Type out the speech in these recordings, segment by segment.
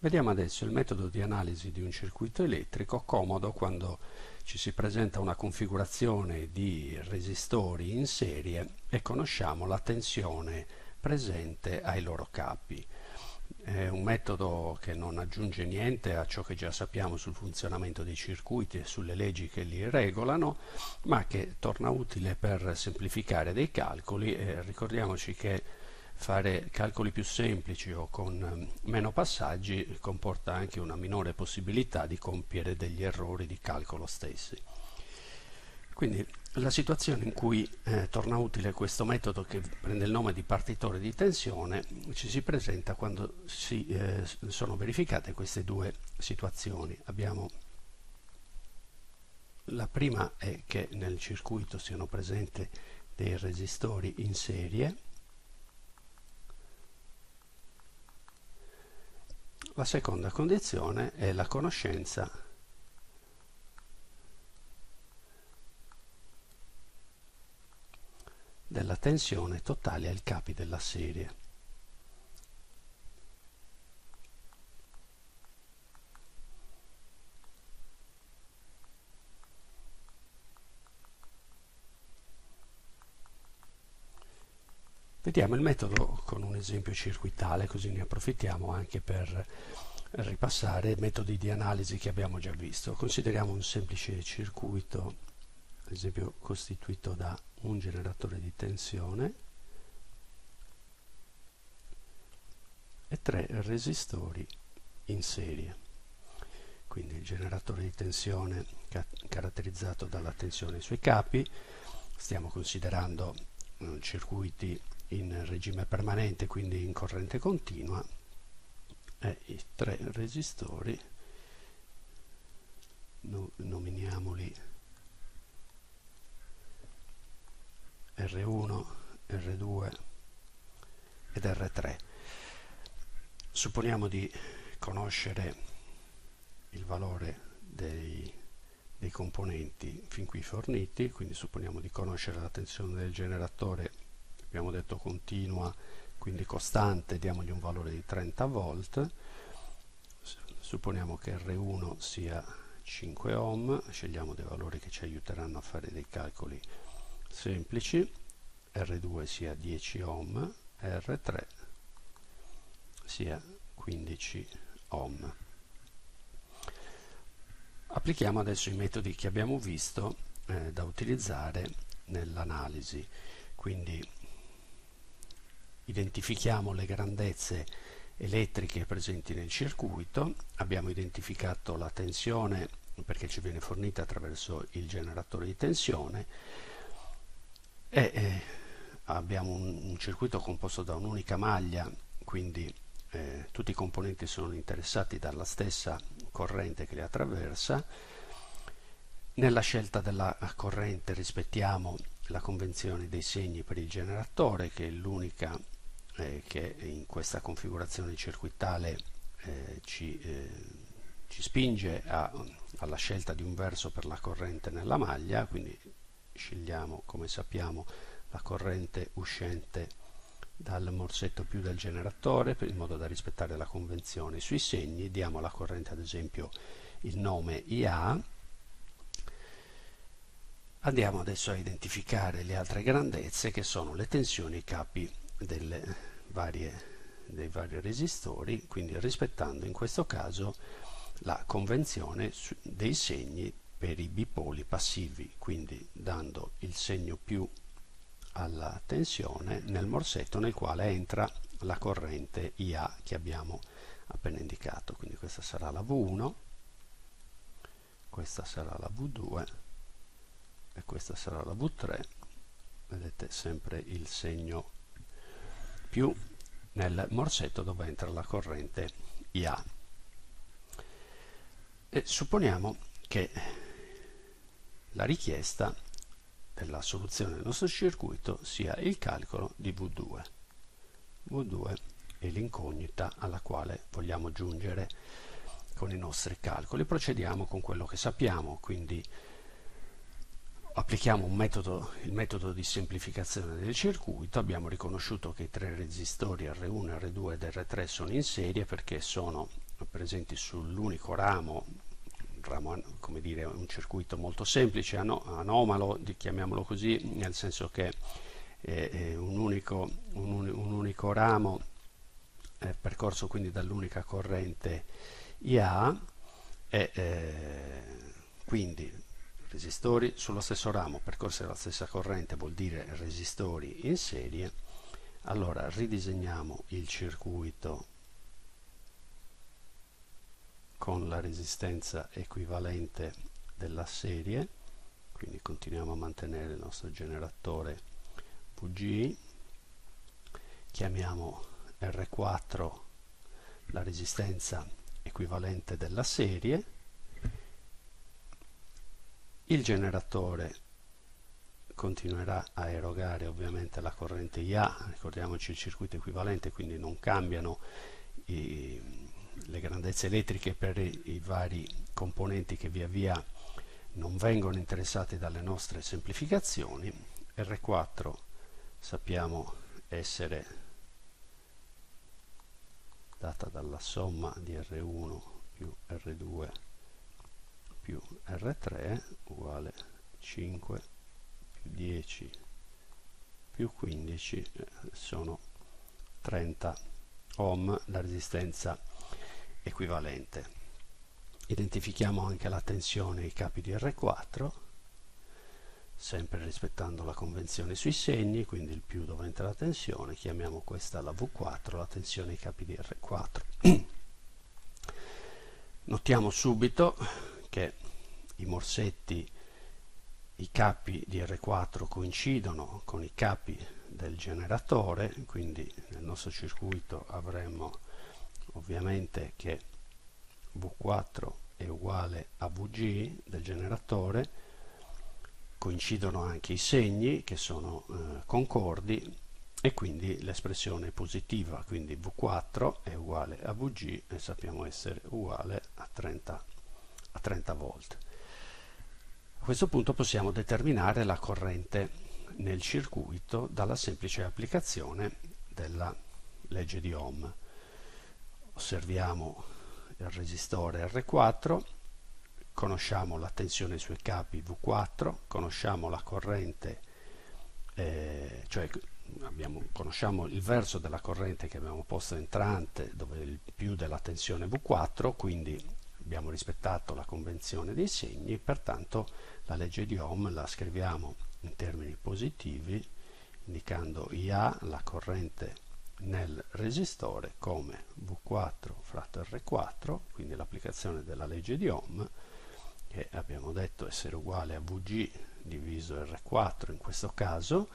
Vediamo adesso il metodo di analisi di un circuito elettrico, comodo quando ci si presenta una configurazione di resistori in serie e conosciamo la tensione presente ai loro capi. È un metodo che non aggiunge niente a ciò che già sappiamo sul funzionamento dei circuiti e sulle leggi che li regolano, ma che torna utile per semplificare dei calcoli. Ricordiamoci che fare calcoli più semplici o con meno passaggi comporta anche una minore possibilità di compiere degli errori di calcolo stessi. Quindi la situazione in cui torna utile questo metodo, che prende il nome di partitore di tensione, ci si presenta quando sono verificate queste due situazioni. La prima è che nel circuito siano presenti dei resistori in serie. La seconda condizione è la conoscenza della tensione totale ai capi della serie. Vediamo il metodo con un esempio circuitale, così ne approfittiamo anche per ripassare metodi di analisi che abbiamo già visto. Consideriamo un semplice circuito, ad esempio costituito da un generatore di tensione e 3 resistori in serie. Quindi il generatore di tensione caratterizzato dalla tensione sui capi. Stiamo considerando circuiti in regime permanente, quindi in corrente continua, e i 3 resistori, nominiamoli R1, R2 ed R3. Supponiamo di conoscere il valore dei componenti fin qui forniti, quindi supponiamo di conoscere la tensione del generatore, abbiamo detto continua, quindi costante, diamogli un valore di 30 volt. Supponiamo che R1 sia 5 ohm, scegliamo dei valori che ci aiuteranno a fare dei calcoli semplici, R2 sia 10 ohm e R3 sia 15 ohm. Applichiamo adesso i metodi che abbiamo visto da utilizzare nell'analisi, quindi identifichiamo le grandezze elettriche presenti nel circuito, abbiamo identificato la tensione perché ci viene fornita attraverso il generatore di tensione e abbiamo un circuito composto da un'unica maglia, quindi tutti i componenti sono interessati dalla stessa corrente che li attraversa. Nella scelta della corrente rispettiamo la convenzione dei segni per il generatore, che è l'unica che in questa configurazione circuitale ci spinge alla scelta di un verso per la corrente nella maglia, quindi scegliamo, come sappiamo, la corrente uscente dal morsetto più del generatore in modo da rispettare la convenzione sui segni. Diamo alla corrente ad esempio il nome IA. Andiamo adesso a identificare le altre grandezze, che sono le tensioni ai capi dei vari resistori, quindi rispettando in questo caso la convenzione dei segni per i bipoli passivi, quindi dando il segno più alla tensione nel morsetto nel quale entra la corrente IA che abbiamo appena indicato. Quindi questa sarà la V1, questa sarà la V2 e questa sarà la V3. Vedete sempre il segno più nel morsetto dove entra la corrente IA. E supponiamo che la richiesta della soluzione del nostro circuito sia il calcolo di V2. V2 è l'incognita alla quale vogliamo giungere con i nostri calcoli. Procediamo con quello che sappiamo, quindi applichiamo il metodo di semplificazione del circuito. Abbiamo riconosciuto che i 3 resistori R1, R2 ed R3 sono in serie perché sono presenti sull'unico ramo, come dire, un circuito molto semplice, anomalo, chiamiamolo così, nel senso che è un unico ramo percorso quindi dall'unica corrente IA quindi resistori sullo stesso ramo percorsi dalla stessa corrente vuol dire resistori in serie. Allora ridisegniamo il circuito con la resistenza equivalente della serie, quindi continuiamo a mantenere il nostro generatore VG, chiamiamo R4 la resistenza equivalente della serie, il generatore continuerà a erogare ovviamente la corrente IA, ricordiamoci il circuito equivalente, quindi non cambiano le grandezze elettriche per i vari componenti che via via non vengono interessati dalle nostre semplificazioni. R4 sappiamo essere data dalla somma di R1 più R2 più R3 uguale 5 più 10 più 15 sono 30 ohm la resistenza equivalente. Identifichiamo anche la tensione ai capi di R4, sempre rispettando la convenzione sui segni, quindi il più dove entra la tensione, chiamiamo questa la V4, la tensione ai capi di R4. Notiamo subito che i morsetti, i capi di R4 coincidono con i capi del generatore, quindi nel nostro circuito avremmo ovviamente che V4 è uguale a VG del generatore, coincidono anche i segni che sono concordi e quindi l'espressione è positiva, quindi V4 è uguale a VG e sappiamo essere uguale a 30 volt. A questo punto possiamo determinare la corrente nel circuito dalla semplice applicazione della legge di Ohm. Osserviamo il resistore R4, conosciamo la tensione sui capi V4, conosciamo la corrente, conosciamo il verso della corrente che abbiamo posto entrante dove il più della tensione V4, quindi abbiamo rispettato la convenzione dei segni, pertanto la legge di Ohm la scriviamo in termini positivi, indicando IA, la corrente nel resistore, come V4 fratto R4, quindi l'applicazione della legge di Ohm, che abbiamo detto essere uguale a VG diviso R4 in questo caso,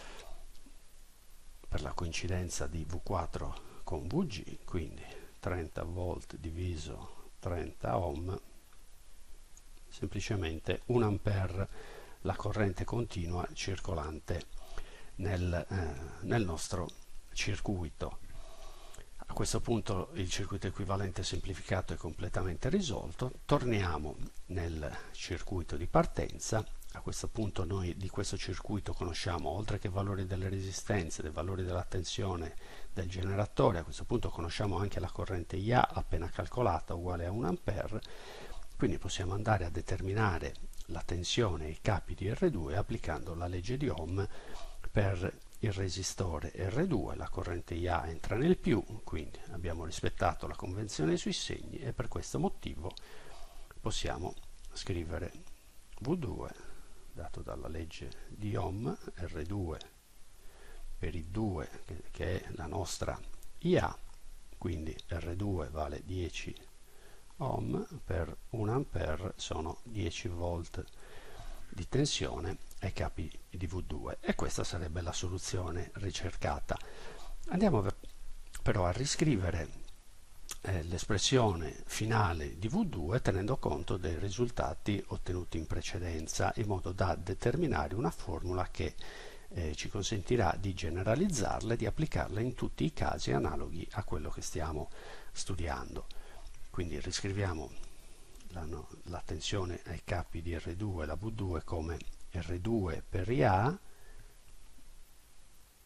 per la coincidenza di V4 con VG, quindi 30 volt diviso 30 ohm, semplicemente 1 ampere la corrente continua circolante nel nostro circuito. A questo punto il circuito equivalente semplificato è completamente risolto. Torniamo nel circuito di partenza. A questo punto noi di questo circuito conosciamo, oltre che i valori delle resistenze, dei valori della tensione del generatore, a questo punto conosciamo anche la corrente IA appena calcolata uguale a 1 ampere, quindi possiamo andare a determinare la tensione ai capi di R2 applicando la legge di Ohm per il resistore R2, la corrente IA entra nel più, quindi abbiamo rispettato la convenzione sui segni e per questo motivo possiamo scrivere V2 dato dalla legge di Ohm, R2 per il 2 che è la nostra IA, quindi R2 vale 10 ohm per 1 ampere sono 10 volt di tensione ai capi di V2 e questa sarebbe la soluzione ricercata. Andiamo però a riscrivere l'espressione finale di V2 tenendo conto dei risultati ottenuti in precedenza in modo da determinare una formula che ci consentirà di generalizzarla e di applicarla in tutti i casi analoghi a quello che stiamo studiando. Quindi riscriviamo la tensione ai capi di R2 e la V2 come R2 per IA,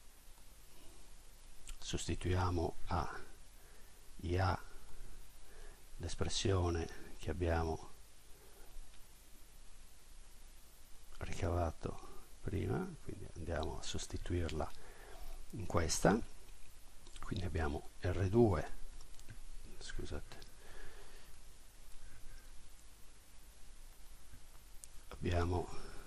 sostituiamo a IA l'espressione che abbiamo ricavato prima, quindi andiamo a sostituirla in questa, quindi abbiamo R2, scusate, abbiamo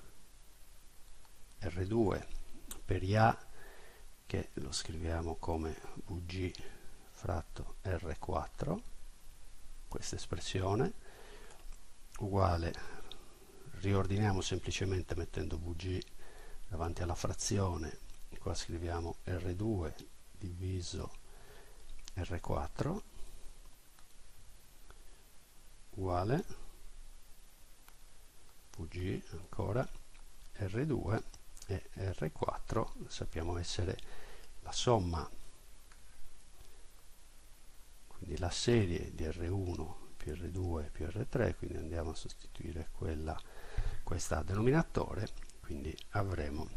R2 per IA, che lo scriviamo come VG fratto R4, questa espressione, uguale, riordiniamo semplicemente mettendo VG davanti alla frazione, qua scriviamo R2 diviso R4, uguale VG ancora R2 e R4 sappiamo essere la somma, quindi la serie di R1 più R2 più R3, quindi andiamo a sostituire questa a denominatore, quindi avremo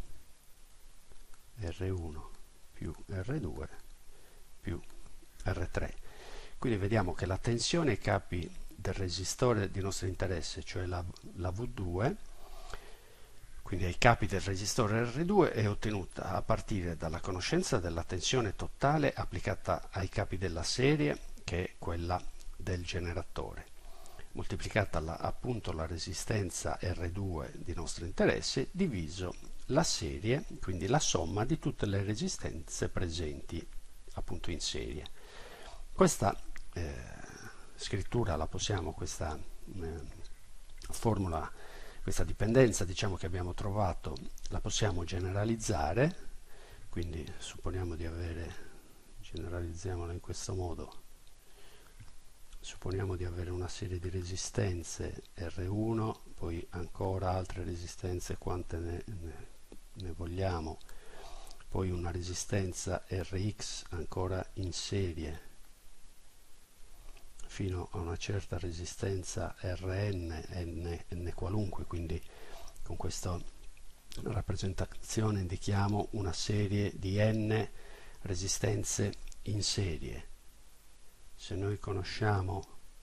R1 più R2 più R3. Quindi vediamo che la tensione ai capi del resistore di nostro interesse, cioè la V2, quindi ai capi del resistore R2, è ottenuta a partire dalla conoscenza della tensione totale applicata ai capi della serie, che è quella del generatore, moltiplicata appunto la resistenza R2 di nostro interesse, diviso la serie, quindi la somma di tutte le resistenze presenti appunto in serie. Questa scrittura la possiamo, questa formula, questa dipendenza diciamo che abbiamo trovato, la possiamo generalizzare, quindi supponiamo di avere, generalizziamola in questo modo, supponiamo di avere una serie di resistenze R1, poi ancora altre resistenze quante ne vogliamo, poi una resistenza Rx ancora in serie fino a una certa resistenza Rn, n qualunque, quindi con questa rappresentazione indichiamo una serie di n resistenze in serie. Se noi conosciamo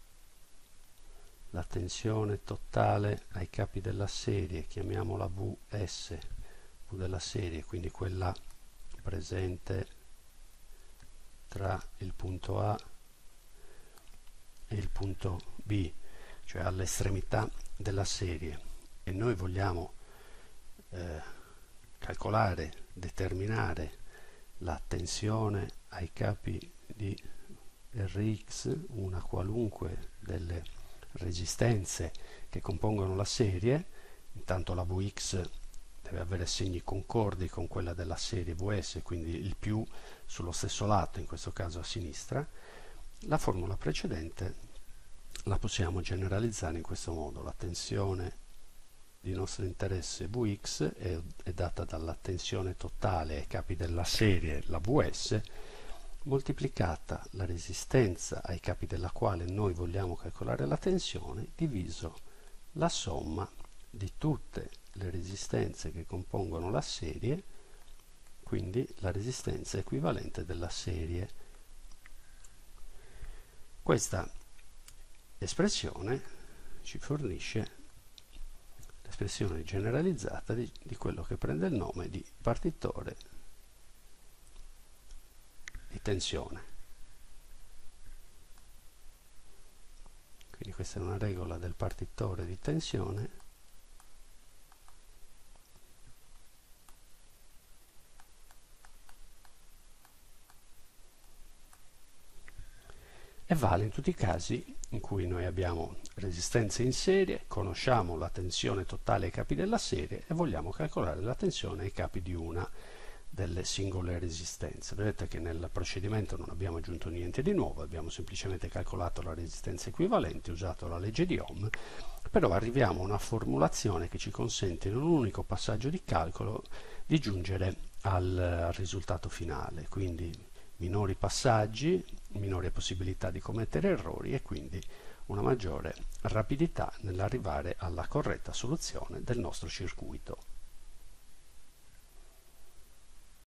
la tensione totale ai capi della serie, chiamiamola Vs, V della serie, quindi quella presente tra il punto A e il punto B, cioè all'estremità della serie, e noi vogliamo calcolare, determinare la tensione ai capi di Rx, una qualunque delle resistenze che compongono la serie, intanto la Vx deve avere segni concordi con quella della serie Vs, quindi il più sullo stesso lato, in questo caso a sinistra. La formula precedente la possiamo generalizzare in questo modo: la tensione di nostro interesse Vx è data dalla tensione totale ai capi della serie, la Vs, moltiplicata la resistenza ai capi della quale noi vogliamo calcolare la tensione, diviso la somma di tutte le resistenze che compongono la serie, quindi la resistenza equivalente della serie. Questa espressione ci fornisce l'espressione generalizzata di quello che prende il nome di partitore di tensione. Quindi questa è una regola del partitore di tensione e vale in tutti i casi in cui noi abbiamo resistenze in serie, conosciamo la tensione totale ai capi della serie e vogliamo calcolare la tensione ai capi di una delle singole resistenze. Vedete che nel procedimento non abbiamo aggiunto niente di nuovo, abbiamo semplicemente calcolato la resistenza equivalente, usato la legge di Ohm, però arriviamo a una formulazione che ci consente in un unico passaggio di calcolo di giungere al risultato finale, quindi minori passaggi, minore possibilità di commettere errori e quindi una maggiore rapidità nell'arrivare alla corretta soluzione del nostro circuito.